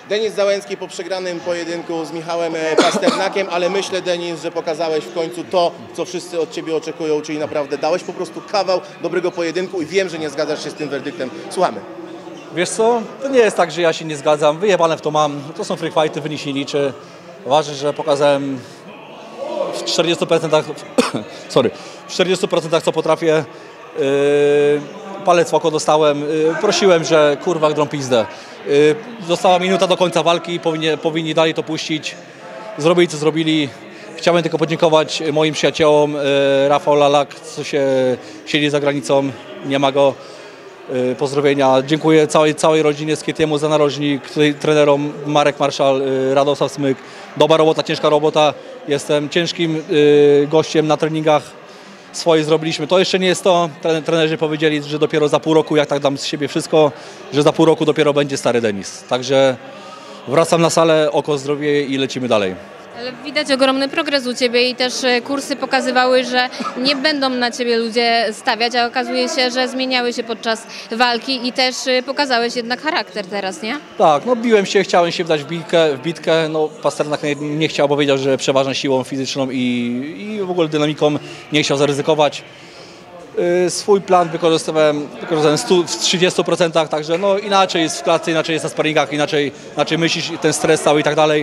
Denis Załęcki po przegranym pojedynku z Michałem Pasternakiem, ale myślę, Denis, że pokazałeś w końcu to, co wszyscy od Ciebie oczekują, czyli naprawdę dałeś po prostu kawał dobrego pojedynku i wiem, że nie zgadzasz się z tym werdyktem. Słuchamy. Wiesz co, to nie jest tak, że ja się nie zgadzam, wyjebane w to mam, to są free fighty, wynik się nie liczy. Ważne, że pokazałem w 40%, w 40% co potrafię. Palec w oko dostałem, prosiłem, że kurwa drą pizdę. Została minuta do końca walki, powinni dalej to puścić. Zrobili co zrobili. Chciałem tylko podziękować moim przyjaciołom, Rafał Lalak, co się siedzi za granicą, nie ma go. Pozdrowienia. Dziękuję całej rodzinie Skietiemu za narożnik, trenerom Marek Marszal, Radosław Smyk. Dobra robota, ciężka robota. Jestem ciężkim gościem na treningach. Swoje zrobiliśmy. To jeszcze nie jest to. Trenerzy powiedzieli, że dopiero za pół roku, jak tak dam z siebie wszystko, że za pół roku dopiero będzie stary Denis. Także wracam na salę, oko zdrowie i lecimy dalej. Ale widać ogromny progres u Ciebie i też kursy pokazywały, że nie będą na Ciebie ludzie stawiać, a okazuje się, że zmieniały się podczas walki i też pokazałeś jednak charakter teraz, nie? Tak, no biłem się, chciałem się wdać w bitkę, no Pasternak nie chciał, bo wiedział, że przeważa siłą fizyczną i w ogóle dynamiką nie chciał zaryzykować. Swój plan wykorzystałem w 30%, także no inaczej jest w klatce, inaczej jest na sparingach, inaczej myślisz, ten stres cały i tak dalej.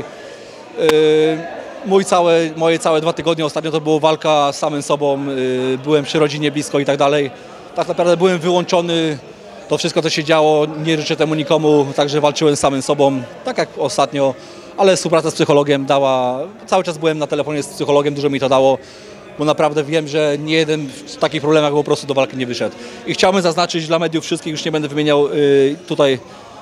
Moje całe 2 tygodnie ostatnio to była walka z samym sobą, byłem przy rodzinie blisko i tak dalej. Tak naprawdę byłem wyłączony, to wszystko co się działo, nie życzę temu nikomu, także walczyłem z samym sobą, tak jak ostatnio, ale współpraca z psychologiem dała, cały czas byłem na telefonie z psychologiem, dużo mi to dało, bo naprawdę wiem, że nie jeden w takich problemach po prostu do walki nie wyszedł. I chciałbym zaznaczyć dla mediów wszystkich, już nie będę wymieniał tutaj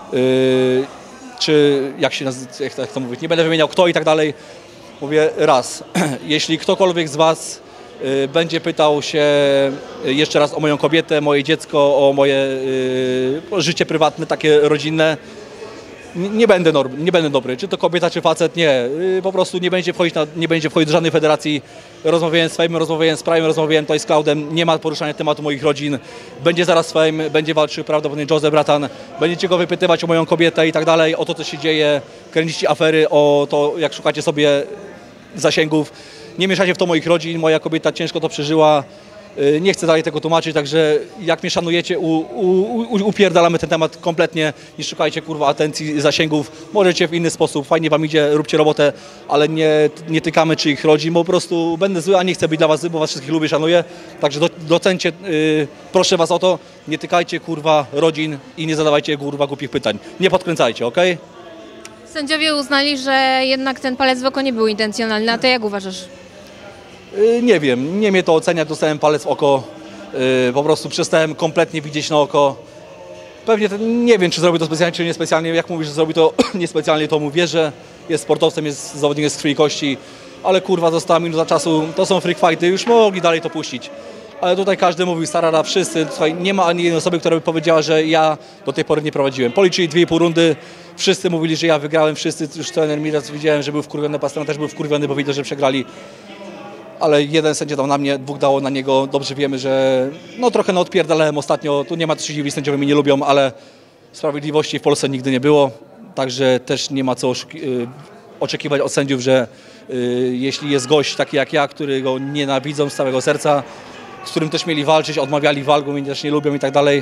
czy jak to mówić, nie będę wymieniał kto i tak dalej. Mówię raz, jeśli ktokolwiek z Was będzie pytał się jeszcze raz o moją kobietę, moje dziecko, o moje życie prywatne, takie rodzinne, nie będę dobry, czy to kobieta, czy facet, nie. Po prostu nie będzie wchodzić do żadnej federacji. Rozmawiałem z Fejmem, rozmawiałem z Prime'em, rozmawiałem tutaj z Cloudem, nie ma poruszania tematu moich rodzin. Będzie zaraz Fame, będzie walczył prawdopodobnie Jose Bratan, będziecie go wypytywać o moją kobietę i tak dalej, o to, co się dzieje, kręcicie afery, o to, jak szukacie sobie zasięgów. Nie mieszacie w to moich rodzin, moja kobieta ciężko to przeżyła. Nie chcę dalej tego tłumaczyć, także jak mnie szanujecie, upierdalamy ten temat kompletnie, nie szukajcie kurwa atencji, zasięgów, możecie w inny sposób, fajnie wam idzie, róbcie robotę, ale nie tykamy czyich rodzin, bo po prostu będę zły, a nie chcę być dla was zły, bo was wszystkich lubię, szanuję, także docencie, proszę was o to, nie tykajcie kurwa rodzin i nie zadawajcie kurwa głupich pytań, nie podkręcajcie, okej? Sędziowie uznali, że jednak ten palec w oko nie był intencjonalny, a Ty jak uważasz? Nie wiem, nie mnie to ocenia, dostałem palec w oko, po prostu przestałem kompletnie widzieć na oko. Pewnie nie wiem, czy zrobił to specjalnie, czy niespecjalnie. Jak mówisz, że zrobił to niespecjalnie, to mu wierzę. Jest sportowcem, jest zawodnikiem z krwi i kości, ale kurwa, została minuta czasu, to są freak fighty, już mogli dalej to puścić. Ale tutaj każdy mówił, starara, wszyscy, tutaj nie ma ani jednej osoby, która by powiedziała, że ja do tej pory nie prowadziłem. Policzyli 2,5 rundy, wszyscy mówili, że ja wygrałem, wszyscy, już trener Miraz widziałem, że był wkurwiony, Pasternak też był wkurwiony, bo widzę, że przegrali. Ale jeden sędzia dał na mnie, 2 dało na niego. Dobrze wiemy, że no trochę odpierdalałem ostatnio. Tu nie ma co się dziwić, sędziowie mnie nie lubią, ale sprawiedliwości w Polsce nigdy nie było. Także też nie ma co oczekiwać od sędziów, że jeśli jest gość taki jak ja, który go nienawidzą z całego serca, z którym też mieli walczyć, odmawiali walk, mnie też nie lubią i tak dalej,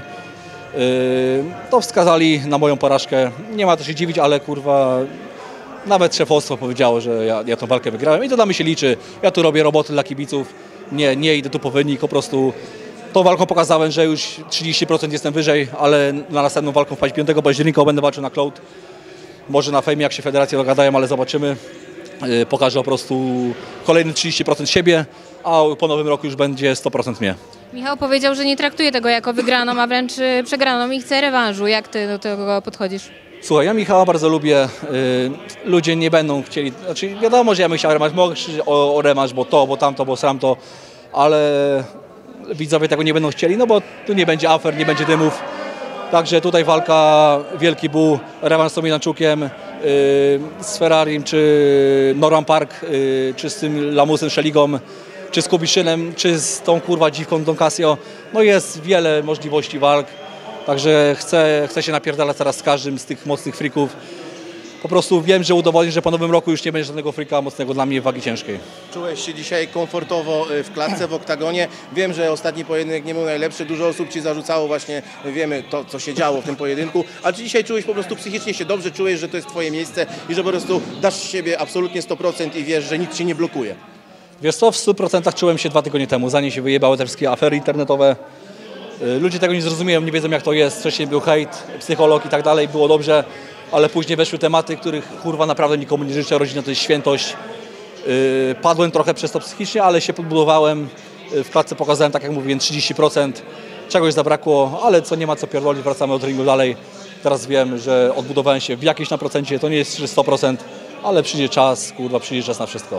to wskazali na moją porażkę. Nie ma co się dziwić, ale kurwa... Nawet szefostwo powiedziało, że ja tą walkę wygrałem i to dla mnie się liczy. Ja tu robię roboty dla kibiców, nie idę tu po wynik, po prostu tą walką pokazałem, że już 30% jestem wyżej, ale na następną walką w 5 października będę walczył na Cloud. Może na Fejmie, jak się federacje dogadają, ale zobaczymy. Pokażę po prostu kolejne 30% siebie, a po nowym roku już będzie 100% mnie. Michał powiedział, że nie traktuje tego jako wygraną, a wręcz przegraną i chce rewanżu. Jak Ty do tego podchodzisz? Słuchaj, ja Michała bardzo lubię, ludzie nie będą chcieli, znaczy wiadomo, że ja bym chciał rewanż, mogę krzyczeć o rewanż, bo to, bo tamto, bo tamto, ale widzowie tego nie będą chcieli, no bo tu nie będzie afer, nie będzie dymów, także tutaj walka, wielki buł, rewanż z Tominanczukiem, z Ferrarim, czy Norman Park, czy z tym Lamusem Szeligą, czy z Kubiszynem, czy z tą kurwa dziwką Don Casio, no jest wiele możliwości walk. Także chcę się napierdalać teraz z każdym z tych mocnych frików. po prostu wiem, że udowodni, że po nowym roku już nie będzie żadnego freaka mocnego dla mnie w wagi ciężkiej. Czułeś się dzisiaj komfortowo w klatce, w oktagonie. Wiem, że ostatni pojedynek nie był najlepszy. Dużo osób Ci zarzucało właśnie, wiemy to, co się działo w tym pojedynku. Ale czy dzisiaj czułeś po prostu psychicznie się dobrze, czułeś, że to jest Twoje miejsce i że po prostu dasz z siebie absolutnie 100% i wiesz, że nic Ci nie blokuje? Wiesz co, w 100% czułem się 2 tygodnie temu, zanim się wyjebały te wszystkie afery internetowe. Ludzie tego nie zrozumieją, nie wiedzą jak to jest. Wcześniej był hejt, psycholog i tak dalej, było dobrze, ale później weszły tematy, których kurwa naprawdę nikomu nie życzę. Rodzina to jest świętość. Padłem trochę przez to psychicznie, ale się podbudowałem. W klatce pokazałem, tak jak mówiłem, 30%. Czegoś zabrakło, ale co nie ma co pierdolić, wracamy od ringu dalej. Teraz wiem, że odbudowałem się w jakimś na procencie, to nie jest 100%, ale przyjdzie czas, kurwa, przyjdzie czas na wszystko.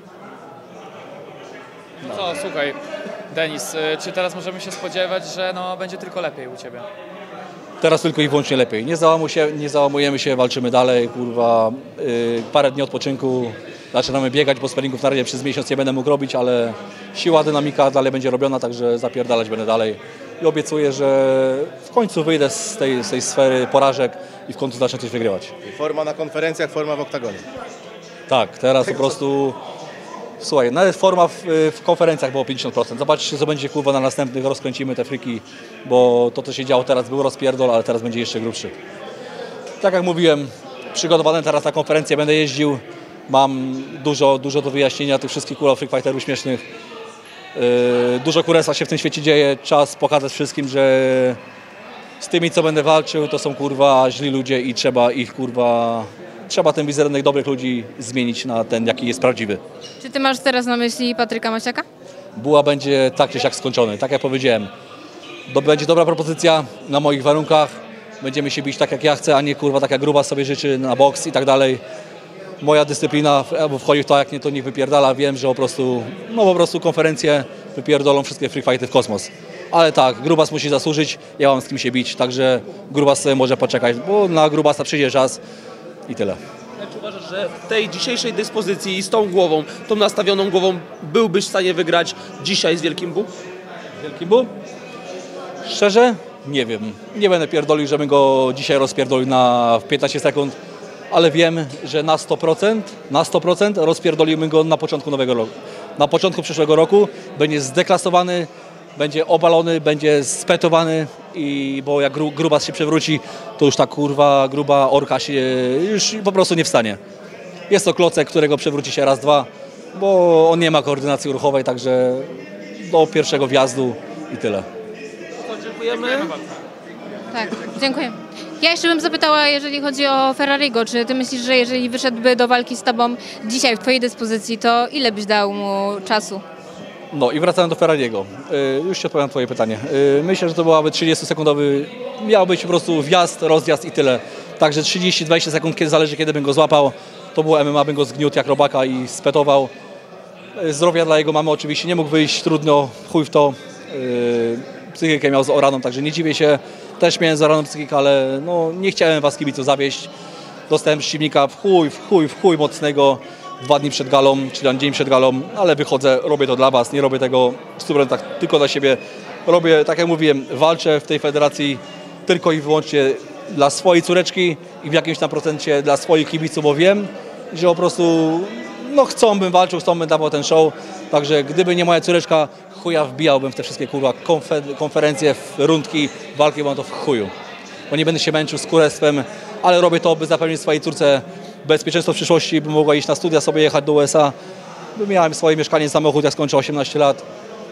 Co, słuchaj, Denis, czy teraz możemy się spodziewać, że no, będzie tylko lepiej u Ciebie? Teraz tylko i wyłącznie lepiej. Nie załamujemy się, walczymy dalej, kurwa. Parę dni odpoczynku, zaczynamy biegać, bo sparingów na razie przez miesiąc nie będę mógł robić, ale siła, dynamika dalej będzie robiona, także zapierdalać będę dalej. I obiecuję, że w końcu wyjdę z tej sfery porażek i w końcu zacznę coś wygrywać. Forma na konferencjach, forma w oktagonie. Tak, teraz po prostu... Słuchaj, nawet forma w konferencjach było 50%. Zobaczcie, co będzie kurwa na następnych, rozkręcimy te friki, bo to, co się działo teraz, był rozpierdol, ale teraz będzie jeszcze grubszy. Tak jak mówiłem, przygotowany teraz na konferencję, będę jeździł, mam dużo do wyjaśnienia tych wszystkich kurwa freak fighterów śmiesznych. Dużo kurestwa się w tym świecie dzieje, czas pokazać wszystkim, że z tymi, co będę walczył, to są kurwa źli ludzie i trzeba ich kurwa... Trzeba ten wizerunek dobrych ludzi zmienić na ten, jaki jest prawdziwy. Czy Ty masz teraz na myśli Patryka Masiaka? Buła będzie tak czy siak skończony, tak jak powiedziałem. Będzie dobra propozycja na moich warunkach. Będziemy się bić tak jak ja chcę, a nie kurwa tak jak Gruba sobie życzy na boks i tak dalej. Moja dyscyplina wchodzi w to, jak nie to niech wypierdala. Wiem, że po prostu konferencje wypierdolą wszystkie free fighty w kosmos. Ale tak, Grubas musi zasłużyć, ja mam z kim się bić, także Grubas sobie może poczekać, bo na Grubasa przyjdzie czas. I tyle. Czy uważasz, że w tej dzisiejszej dyspozycji i z tą głową, tą nastawioną głową byłbyś w stanie wygrać dzisiaj z Wielkim Bu? Wielki Bu? Szczerze? Nie wiem. Nie będę pierdolił, żebym go dzisiaj rozpierdolił na 15 sekund, ale wiem, że na 100% rozpierdolimy go na początku nowego roku. Na początku przyszłego roku będzie zdeklasowany, będzie obalony, będzie spetowany i bo jak Grubas się przewróci, to już ta kurwa gruba orka się już po prostu nie wstanie. Jest to klocek, którego przewróci się raz, dwa, bo on nie ma koordynacji ruchowej, także do pierwszego wjazdu i tyle. Dziękujemy. Tak, dziękuję. Ja jeszcze bym zapytała, jeżeli chodzi o Ferrariego, czy Ty myślisz, że jeżeli wyszedłby do walki z Tobą dzisiaj w Twojej dyspozycji, to ile byś dał mu czasu? No i wracając do Ferrariego. Już Ci odpowiem na Twoje pytanie. Myślę, że to byłaby 30-sekundowy, miał być po prostu wjazd, rozjazd i tyle. Także 30-20 sekund, zależy kiedy bym go złapał. To było MMA, bym go zgniótł jak robaka i spetował. Zdrowia dla jego mamy oczywiście, nie mógł wyjść, trudno, chuj w to. Psychikę miał z oraną, także nie dziwię się. Też miałem z oraną psychikę, ale no, nie chciałem was kibiców zawieść. Dostałem przeciwnika w chuj mocnego 2 dni przed galą, czyli dzień przed galą, ale wychodzę, robię to dla was, nie robię tego w 100% tylko dla siebie. Robię, tak jak mówiłem, walczę w tej federacji tylko i wyłącznie dla swojej córeczki i w jakimś tam procencie dla swoich kibiców, bo wiem, że po prostu no, chcą bym walczył, chcą bym dawał ten show. Także gdyby nie moja córeczka, chuja wbijałbym w te wszystkie kurwa konferencje, w rundki, walki, mam to w chuju. Bo nie będę się męczył z kurestwem, ale robię to, by zapewnić swojej córce bezpieczeństwo w przyszłości, by mogła iść na studia, sobie jechać do USA. By miałem swoje mieszkanie, samochód, jak skończę 18 lat.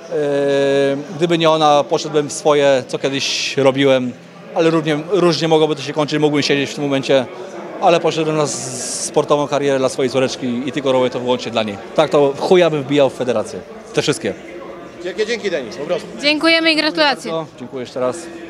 Gdyby nie ona, poszedłbym w swoje, co kiedyś robiłem, ale różnie mogłoby to się kończyć, mógłbym siedzieć w tym momencie, ale poszedłem na sportową karierę dla swojej córeczki i tylko robię to wyłącznie dla niej. Tak to chuja bym wbijał w federację. Te wszystkie. Dzięki Denis, po prostu. Dziękujemy i gratulacje. Dziękuję jeszcze raz.